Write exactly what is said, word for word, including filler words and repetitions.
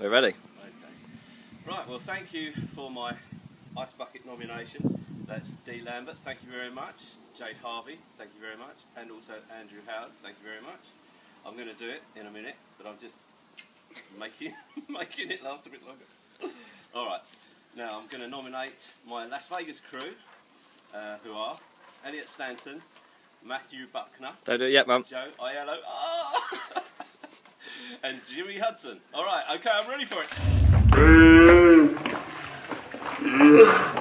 We're ready. Okay. Right, well thank you for my Ice Bucket nomination. That's Dee Lambert, thank you very much. Jade Harvey, thank you very much. And also Andrew Howard, thank you very much. I'm going to do it in a minute, but I'm just making, making it last a bit longer. Alright, now I'm going to nominate my Las Vegas crew, uh, who are Elliot Stanton, Matthew Buckner, Don't do it yet, Mum. Joe Aiello, oh! and Jimmy Hudson. Alright, okay, I'm ready for it.